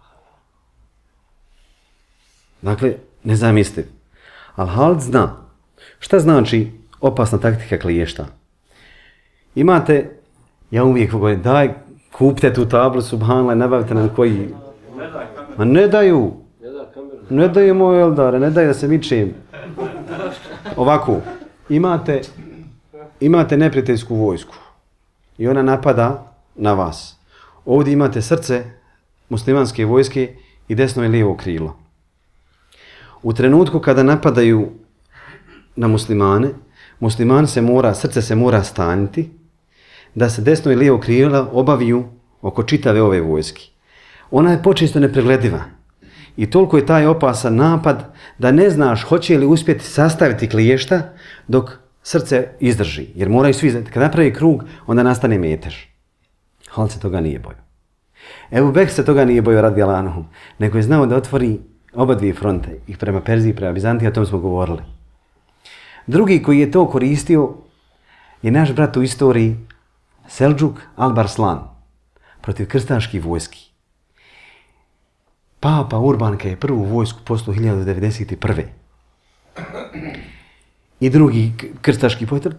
Speaker 2: Dakle, ne zamisliv. Ali Halid zna Šta znači opasna taktika kliješta? Imate, ja uvijek govorim, daj, kupite tu tablu, subhanallah, nabavite nam koji... Ma ne daju. Ne daju moje eldare, ne daju da se mičem. Ovako, imate, imate neprijateljsku vojsku i ona napada na vas. Ovdje imate srce muslimanske vojske i desno i lijevo krilo. U trenutku kada napadaju na muslimane, musliman se mora, srce se mora staniti, da se desno i lijevo krilo obaviju oko čitave ove vojske. Ona je počisto nepreglediva i toliko je taj opasan napad da ne znaš hoće li uspjeti sastaviti kliješta dok srce izdrži. Jer moraju svi, kad napravi krug, onda nastane metež. Halid se toga nije bojao. Ebu Bekr se toga nije bojao radijallahu anhu, nego je znao da otvori oba dvije fronte, ih prema Perziji i prema Bizantiji, o tom smo govorili. Drugi koji je to koristio je naš brat u istoriji Selđuk Albarslan protiv krstaških vojski. Papa Urban kad je prvu vojsku poslao hiljadu devedeset prve. I drugi krstaški pohod.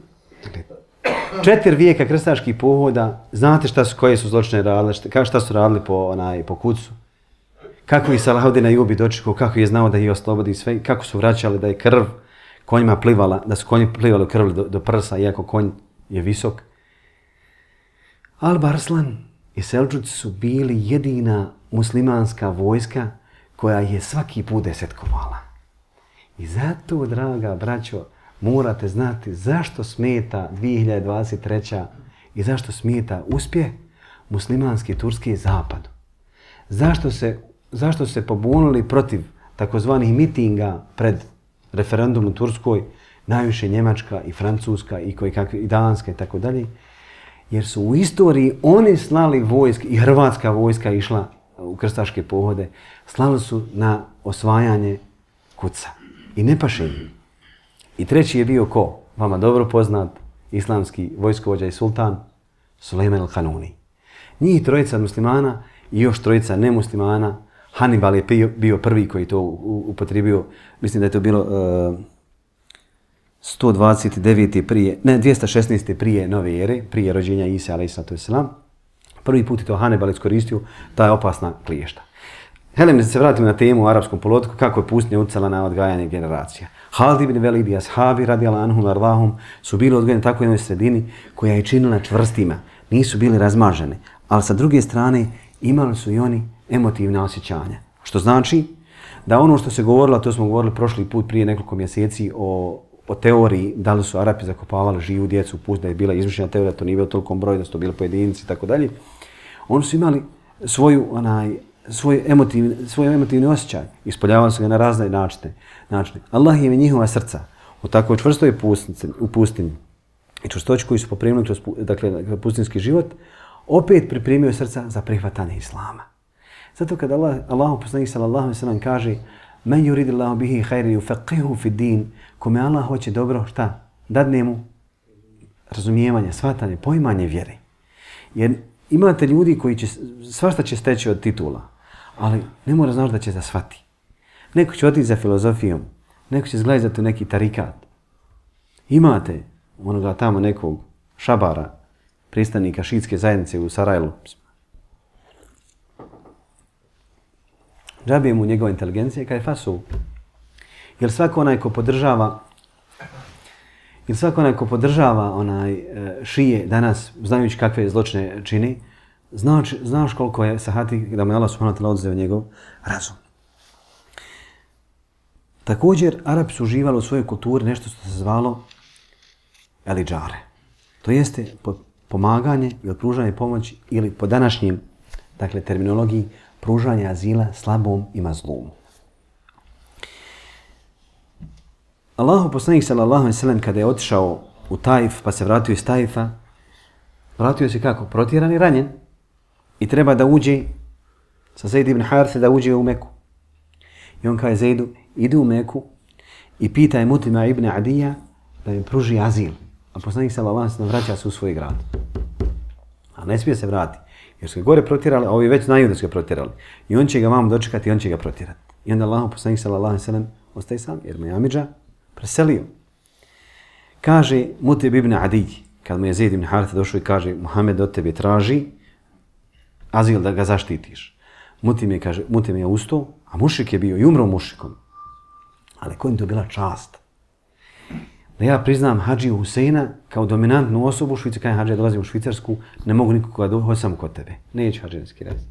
Speaker 2: Četiri vijeka krstaških pohoda, znate šta su, koje su zločine radile, šta, šta su radili po, onaj, po kucu. Kako ih Salahudin Ejubi dočekao, kako je znao da ih oslobodi sve, kako su vraćali da je krv konjima plivala, da su konji plivali krv do, do prsa, iako konj je visok. Albarslan i Selđuci su bili jedina muslimanska vojska koja je svaki put desetkovala. I zato, draga braćo, morate znati zašto smeta dvije hiljade dvadeset treća i zašto smeta uspjeh muslimanske Turske zapadu. Zašto se, zašto se pobunili protiv takozvanih mitinga pred referendum u Turskoj, najviše Njemačka i Francuska i, koji kakvi, i Danska i tako dalje, jer su u istoriji oni slali vojske i hrvatska vojska išla u krstaške pohode, slali su na osvajanje kuca. I ne paše im. I treći je bio ko? Vama dobro poznat islamski vojskovođa i sultan Sulejman al-Kanuni. Njih trojica muslimana i još trojica nemuslimana. Hannibal je bio prvi koji to upotrijebio, mislim da je to bilo uh, sto dvadeset devet prije, ne, dvjesto šesnaest prije nove ere, prije rođenja Isa alejhiselatu vesselam. Prvi put je to Hannibal iskoristio, ta je opasna kliješta. Helem, da se vratimo na temu u arapskom poluotoku, kako je pustinja utjecala na odgajanje generacija. Halid ibn Velid i ashabi radijallahu anhum ardahum su bili odgojeni tako u jednoj sredini koja je činila čvrstima, nisu bili razmažene, ali sa druge strane imali su i oni emotivna osjećanja. Što znači da ono što se govorilo, to smo govorili prošli put prije nekoliko mjeseci o, o teoriji da li su Arapi zakopavali živu djecu u pustinji, da je bila izmišljena teorija, to nije bilo tolikom broju, da su to bili pojedinci i tako dalje. Oni su imali svoju onaj svoj emotivni, svoj emotivni osjećaj. Ispoljavali su ga na razne načine. načine. Allah je njihova srca u takvoj čvrstoj u pustinji i čvrstoći koji su poprimili kroz dakle, pustinski život, opet pripremio srca za prihvatanje Islama. Zato kada Allah, Allah poslanik sallallahu alejhi ve sellem kaže men yuridillahu bihi khayran yufaqihu fi din, kome Allah hoće dobro, šta? Dadne mu razumijevanje, shvatanje, poimanje vjere. Jer imate ljudi koji će, svašta će steći od titula, ali ne mora znaš da će da shvati. Neko će otići za filozofijom, neko će zglajzati u neki tarikat. Imate onoga tamo nekog šabara, pristanika šiitske zajednice u Sarajlu. Džabije mu njegova inteligencija kada je fasu. Jer svako onaj ko podržava jer svako onaj ko podržava onaj šije danas, znajući kakve zločine čini, znaš, znaš koliko je sahati da mu je Allah subhanahu wa ta'ala odzeo njegov razum. Također, Arapi su uživali u svojoj kulturi nešto što se zvalo eliđare. To jeste pomaganje ili pružanje pomoći ili po današnjim dakle, terminologiji pružanje azila slabom i mazlumu. Allahu poslanik sallallahu alejhi ve sellem kada je otišao u Taif pa se vratio iz Taifa, vratio se kako? Protjeran i ranjen. I treba da uđe sa Zaid ibn Haritha da uđe u Meku. I on kaže Zaidu, ide u Meku i pitaj Mutima ibn Adija da im pruži azil. A poslanik sallallahu alejhi ve sellem vraća se u svoj grad. A ne smije se vratiti. Jer su ga gore protjerali, a ovi već znaju da su ga protjerali. I on će ga vam dočekati i on će ga protjerati. I onda Allahu poslanik sallallahu alejhi ve sellem ostaje sam jer mu je amidža preselio. Kaže Mutib ibn Adij, kad mu je Zaid ibn Haritha došao i kaže Muhammed od tebe traži azil da ga zaštitiš. Mutim je, kaže, Mutim je ustao, a mušik je bio i umro mušikom. Ali kojim to bila čast? Da ja priznam Hadžiju Huseina kao dominantnu osobu u Švicarsku, kada Hadžija dolazi u Švicarsku, ne mogu nikoga doći, hoći sam kod tebe. Neće Hadžijski raz.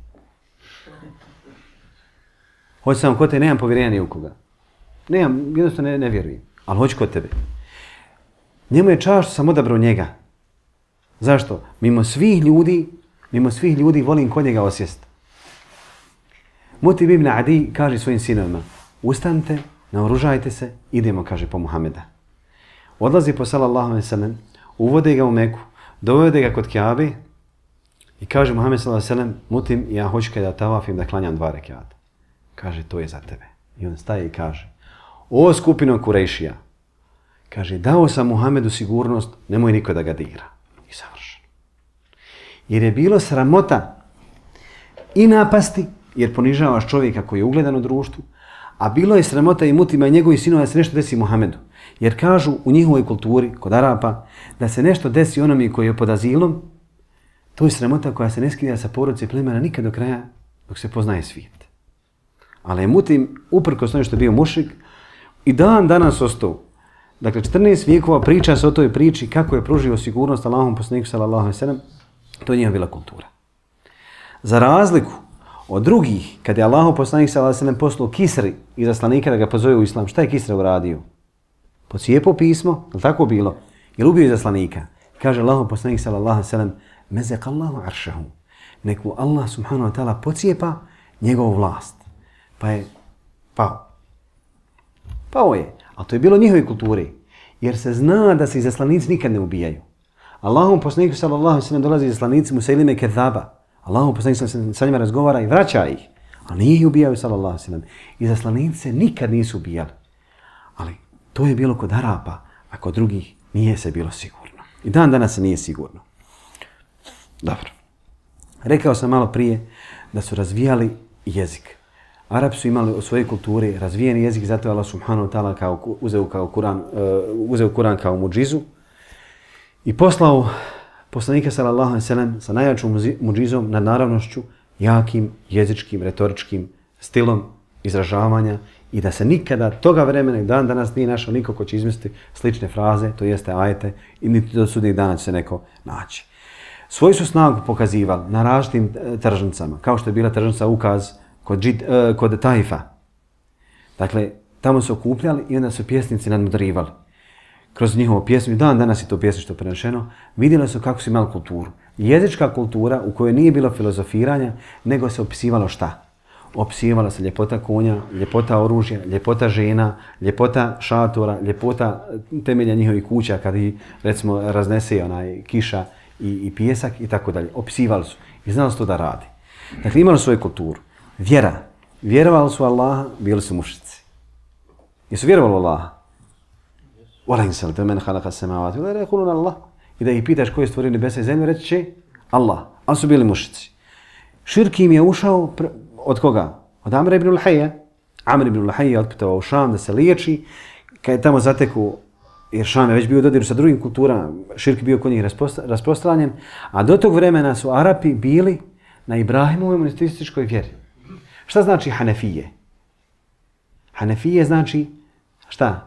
Speaker 2: Hoći sam kod tebe, nemam povjerenja ni u koga. Nemam, jednostavno ne, ne vjerujem, ali hoću kod tebe. Njemu je čast što sam odabrao njega. Zašto? Mimo svih ljudi, mimo svih ljudi volim kod njega osjest. Mutib ibn Adij kaže svojim sinovima, ustanite, naoružajte se, idemo, kaže, po Muhameda. Odlazi po sallallahu alejhi ve sellem, uvode ga u Meku, dovede ga kod Kjabe i kaže Muhammed sallallahu alejhi ve sellem, Mutim, ja hoću kada tavafim da klanjam dva rekata. Kaže, to je za tebe. I on staje i kaže, o skupino Kurejšija, kaže, dao sam Muhammedu sigurnost, nemoj niko da ga dira. I savršeno. Jer je bilo sramota i napasti, jer ponižavaš čovjeka koji je ugledan u društvu, a bilo je sramota i Mutima i njegovih sinova da se nešto desi Muhammedu. Jer kažu u njihovoj kulturi, kod Arapa, da se nešto desi onome koji je pod azilom, to je sramota koja se ne skida sa porodice plemena nikad do kraja dok se poznaje svijet. Ali je Mutim, uprkos tome što je bio mušik, i dan danas ostao. Dakle, četrnaest vijekova priča se o toj priči kako je pružio sigurnost Allahom poslaniku sallallahu alejhi ve sellem, to je njihova bila kultura. Za razliku od drugih, kad je Allahov poslanik sallallahu alejhi ve sellem poslao Kisri izaslanika da ga pozove u islam, šta je Kisra uradio? Pocijepao pismo, je li tako bilo? Je li ubio izaslanika? Kaže Allahov poslanik sallallahu alejhi ve sellem, mezekallahu aršahu. Neku Allah subhanahu wa ta'ala pocijepa njegovu vlast. Pa je pao. Pao je. Ali to je bilo njihove kulturi. Jer se zna da se izaslanici nikad ne ubijaju. Allahov poslanik sallallahu alejhi ve sellem dolazi izaslanici Musailime Kedaba. Allahov poslanik sallallahu sa njima razgovara i vraća ih. Ali nije ih ubijaju sallallahu alejhi ve sellem. Izaslanici se nikad nisu ubijali. Ali to je bilo kod Arapa, a kod drugih nije se bilo sigurno. I dan danas se nije sigurno. Dobro. Rekao sam malo prije da su razvijali jezik. Arapi su imali u svojoj kulturi razvijeni jezik, zato je Allah subhanahu wa ta'ala kao, uzeo, kao Kuran, uh, uzeo Kuran kao muđizu i poslao poslanika sallallahu alejhi ve sellem sa najjačom muđizom nad naravnošću, jakim jezičkim, retoričkim stilom izražavanja i da se nikada toga vremena i dan danas nije našao niko ko će izmisliti slične fraze, to jeste ajete, i niti do sudnjeg dana će se neko naći. Svoju su snagu pokazivali na različitim tržnicama, kao što je bila tržnica Ukaz kod, Džid, uh, kod Tajfa. Dakle, tamo su okupljali i onda su pjesnici nadmudrivali. Kroz njihovo pjesmu, dan danas je to pjesništvo prenešeno, vidjeli su kako su imali kulturu. Jezička kultura u kojoj nije bilo filozofiranja, nego se opisivalo šta? Opisivala se ljepota konja, ljepota oružja, ljepota žena, ljepota šatora, ljepota temelja njihovih kuća kad ih, recimo, raznese onaj kiša i, i pijesak i tako dalje. Opisivali su i znali su to da radi. Dakle, imali svoju kulturu. Vjera. Vjerovali su Allaha, bili su mušici. Jesu vjerovali Allaha? Wala in sa'alta man khalaqa as-samawati wal arda yaquluna Allah. I da ih pitaš ko je stvorio nebesa i zemlju, reći će Allah. Ali su bili mušici. Širk im je ušao od koga? Od Amra ibn al-Hayya. Amr ibn al-Hayya je otputovao u Šam da se liječi. Kad je tamo zateku, jer Šam je već bio u dodiru sa drugim kulturama, širk bio kod njih rasprostranjen, a do tog vremena su Arapi bili na Ibrahimovoj monoteističkoj vjeri. Šta znači Hanefije? Hanefije znači šta?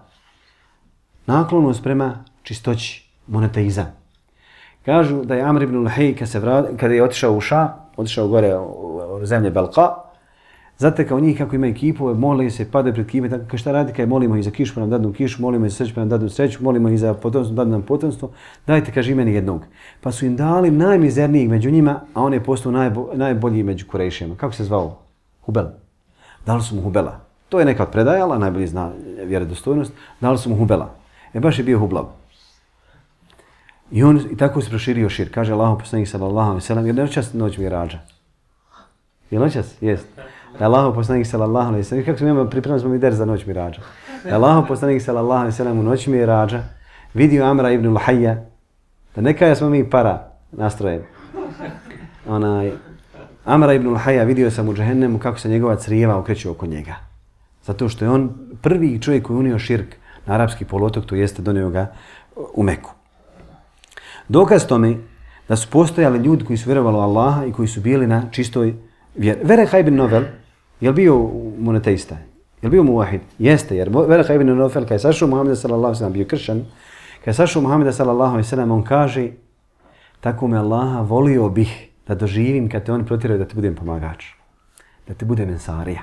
Speaker 2: Naklonost prema čistoći, monoteizam. Kažu da je Amr ibn al-Hayy kad se vrat, kada je otišao u Šam, otišao gore u zemlje Balqa, zatekao njih kako imaju kipove, molili se, padaju pred kipe, tako šta radi kad molimo ih za kišu pa nam dadnu kišu, molimo ih za sreću pa nam dadnu sreću, molimo ih za potomstvo, dadnu nam potomstvo, dajte, kaže, imeni jednog. Pa su im dali najmizernijeg među njima, a on je postao najbo, najbolji među Kurejšijama. Kako se zvao? Hubel. Dali su mu Hubela. To je neka od predajala, najbolji zna vjerodostojnost, dali su mu Hubela. E baš je bio Hublav. I on i tako se proširio širk. Kaže Allahov poslanik sallallahu alejhi ve sellem, jer noćas noć mirađa. Je noćas? Jest. Da Allahov poslanik sallallahu alejhi ve sellem, kako smo imali pripremili smo mi ders za noć mirađa. Da Allahov poslanik sallallahu alejhi ve sellem u noć mirađa vidio Amra ibn al-Hayya, da neka smo mi para nastrojeni. Onaj Amra ibn al-Hayya vidio sam u džehennemu kako se njegova crijeva okreće oko njega. Zato što je on prvi čovjek koji unio širk na arapski poluotok, to jeste donio ga u Meku. Dokaz tome da su postojali ljudi koji su vjerovali u Allaha i koji su bili na čistoj vjeri. Vereha ibn Novel, je li bio monoteista? Je li bio muvahid? Jeste, jer Vereha ibn Novel, kada je sašao Muhammeda sallallahu alejhi ve sellem, bio kršćan, kada je sašao Muhammeda sallallahu alejhi ve sellem, on kaže, tako me Allaha volio bih da doživim kad te oni protjeraju da ti budem pomagač, da ti budem ensarija.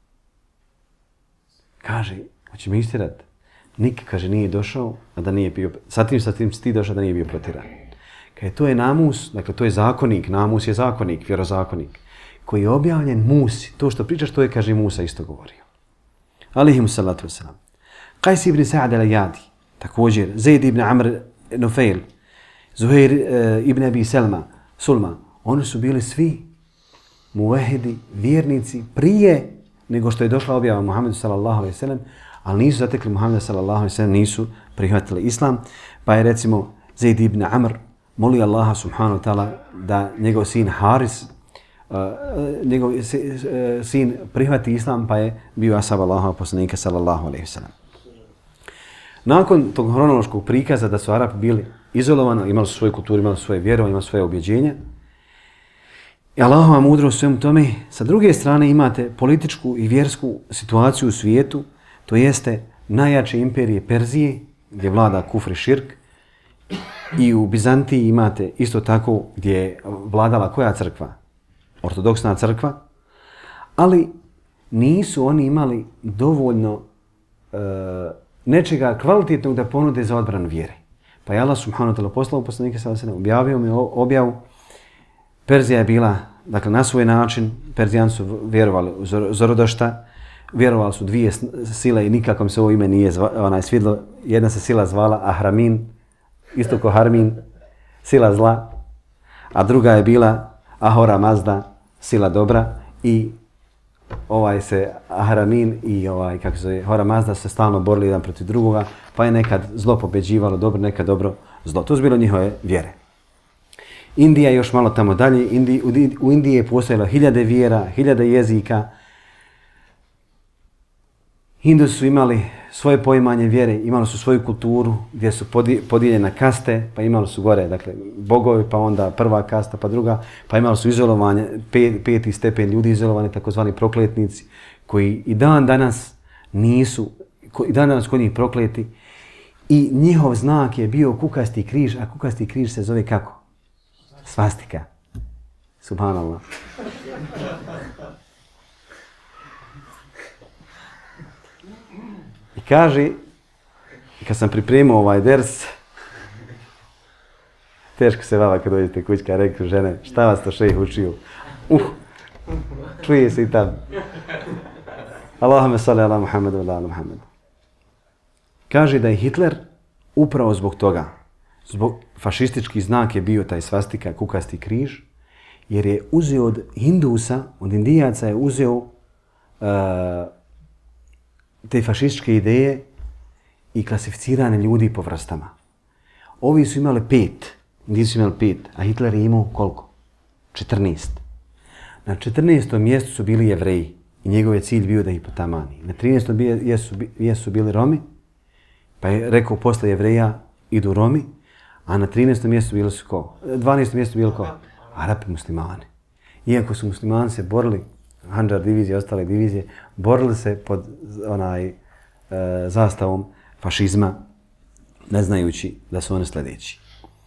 Speaker 2: Kaže, hoće mi istirat? Nik, kaže, nije došao, a da nije bio, sa tim, sa tim si ti došao da nije bio protjeran. Kaže, to je namus, dakle, to je zakonik, namus je zakonik, vjerozakonik, koji je objavljen Musi. To što pričaš, to je, kaže, Musa isto govorio. Alihimu salatu wasalam. Qajs ibn Sa'ad al-Jadi, također, Zaid ibn Amr Nufail, Zuhair e, ibn Abi Selma, Sulma, oni su bili svi muvahidi, vjernici, prije nego što je došla objava Muhammedu sallallahu alejhi ve sellem, ali nisu zatekli Muhammeda sallallahu alejhi ve sellem, nisu prihvatili islam, pa je recimo Zaid ibn Amr molio Allaha subhanahu wa ta'ala da njegov sin Haris, uh, njegov sin prihvati islam, pa je bio ashab Allaha poslanika sallallahu alejhi ve sellem. Nakon tog hronološkog prikaza da su Arapi bili izolovani, imali su svoju kulturu, imali su svoje vjerovanje, imali svoje ubjeđenja, i Allahova mudrost u svemu tome, sa druge strane imate političku i vjersku situaciju u svijetu, to jeste najjače imperije Perzije, gdje vlada kufr i širk, i u Bizantiji imate isto tako gdje je vladala koja crkva? Ortodoksna crkva, ali nisu oni imali dovoljno e, nečega kvalitetnog da ponude za odbranu vjere. Pa je Allah subhanahu wa ta'ala poslao poslanika sallallahu alejhi ve sellem, objavio mi objavu. Perzija je bila, dakle, na svoj način, Perzijani su vjerovali u Zorodošta, vjerovali su dvije sile i nikako mi se ovo ime nije zva, onaj, svidlo. Jedna se sila zvala Ahramin, isto ko Harmin, sila zla, a druga je bila Ahura Mazda, sila dobra, i ovaj se Ahramin i ovaj, kako se zove, Ahura Mazda se stalno borili jedan protiv drugoga, pa je nekad zlo pobeđivalo dobro, nekad dobro zlo. To su bilo njihove vjere. Indija još malo tamo dalje, Indi, u Indiji je postojalo hiljade vjera, hiljade jezika. Hindusi su imali svoje poimanje vjere, imali su svoju kulturu gdje su podijeljene na kaste, pa imali su gore, dakle, bogovi, pa onda prva kasta, pa druga, pa imali su izolovanje, pet, peti stepen ljudi izolovani, takozvani prokletnici, koji i dan danas nisu, i dan danas kod njih prokleti, i njihov znak je bio kukasti križ, a kukasti križ se zove kako? Svastika. Subhanallah. I kaže, kad sam pripremio ovaj ders, teško se vama kad dođete kućka, rekli žene, šta vas to šejh učio? Uh, čuje se i tam. Allahumma salli ala Muhammedu wa ala Muhammedu. Kaže da je Hitler upravo zbog toga, zbog fašistički znak je bio taj svastika, kukasti križ, jer je uzeo od Hindusa, od Indijaca je uzeo uh, te fašističke ideje i klasificirane ljudi po vrstama. Ovi su imali pet, Indijci su imali pet, a Hitler je imao koliko? četrnaest. Na četrnaestom mjestu su bili Jevreji i njegov je cilj bio da ih potamani. Na trinaestom mjestu su bili Romi, pa je rekao posle Jevreja idu Romi, a na trinaestom mjestu bili su ko? dvanaestom mjestu bili ko? Arapi muslimani. Iako su muslimani se borili, Handžar divizije i ostale divizije, borili se pod onaj e, zastavom fašizma, ne znajući da su oni sljedeći.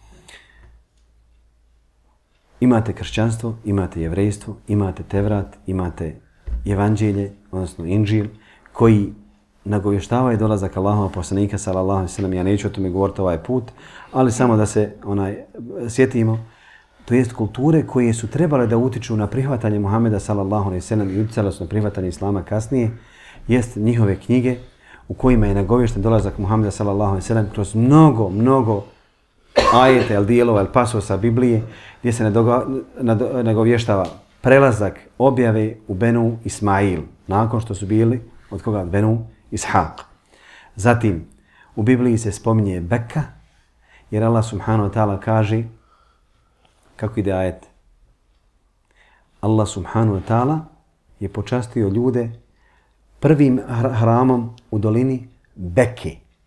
Speaker 2: Imate kršćanstvo, imate jevrejstvo, imate Tevrat, imate evanđelje, odnosno Inđil, koji nagovještavaju dolazak Allahova poslanika sallallahu alejhi ve sellem. Ja neću o tome govoriti ovaj put, ali samo da se onaj sjetimo, to jest kulture koje su trebale da utiču na prihvatanje Muhameda sallallahu alejhi ve sellem i uticale su na prihvatanje islama kasnije, jest njihove knjige u kojima je nagovješten dolazak Muhameda sallallahu alejhi ve sellem kroz mnogo, mnogo ajeta, el dijelova, el pasosa Biblije, gdje se nagovještava prelazak objave u Benu Ismail, nakon što su bili od koga? Benu Ishaq. Zatim, u Bibliji se spominje Bekka, jer Allah subhanahu wa ta'ala kaže, kako ide ajet? Allah subhanahu wa ta'ala je počastio ljude prvim hramom u dolini Bekke.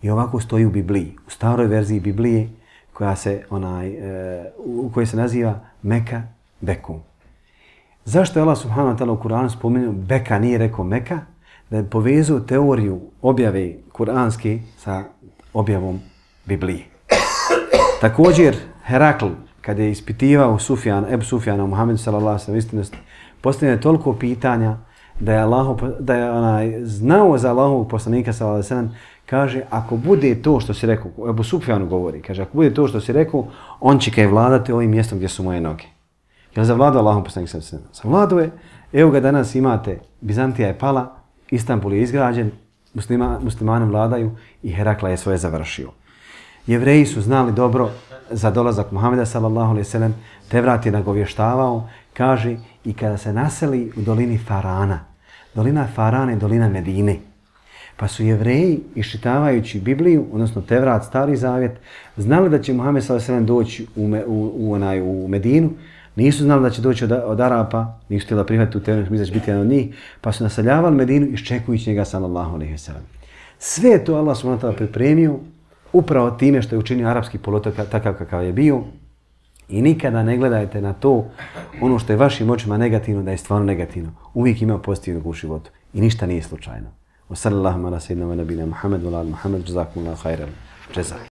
Speaker 2: I ovako stoji u Bibliji, u staroj verziji Biblije koja se, onaj, e, u kojoj se naziva Meka Bekom. Zašto je Allah subhanahu wa ta'ala u Kur'anu spomenuo Beka, nije rekao Meka? Da je povezao teoriju objave kuranske sa objavom Biblije. Također, Herakl, kada je ispitivao Sufjan, Ebu Sufjana u Muhammedu sallallahu alejhi ve sellem istinost, postavljeno je toliko pitanja da je, Allah, da je onaj, znao za Allahovog poslanika sallallahu alejhi ve sellem, kaže, ako bude to što si rekao, Ebu Sufjanu govori, kaže, ako bude to što si rekao, on će kaj vladati ovim mjestom gdje su moje noge. Je li zavladao Allahom poslanik sallallahu alejhi ve sellem? Zavladao je, evo ga danas imate, Bizantija je pala, Istanbul je izgrađen, muslima, muslimani vladaju i Herakla je svoje završio. Jevreji su znali dobro za dolazak Muhameda sallallahu alejhi ve sellem, Tevrat je nagovještavao, kaže, i kada se naseli u dolini Farana, dolina Farana je dolina Medine, pa su Jevreji, iščitavajući Bibliju, odnosno Tevrat, Stari Zavjet, znali da će Muhammed sallallahu alejhi ve sellem doći u, me, u, u, onaj, u Medinu, nisu znali da će doći od, od Arapa, nisu htjeli prihvatiti u teoriju, misle da će biti jedan od njih, pa su naseljavali Medinu iščekujući njega sallallahu alejhi ve sellem. Sve je to Allah subhanahu wa ta'ala pripremio upravo time što je učinio arapski poluotok takav kakav je bio. I nikada ne gledajte na to, ono što je vašim očima negativno, da je stvarno negativno. Uvijek ima pozitivnog u životu i ništa nije slučajno. Wa sallallahu ala sayyidina wa nabina Muhammad wa ala Muhammad, jazakumullahu khairan. Jazak.